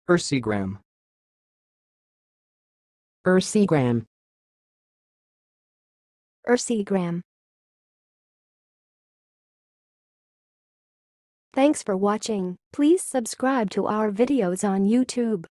URSIGRAM. URSIGRAM. URSIGRAM. Thanks for watching. Please subscribe to our videos on YouTube.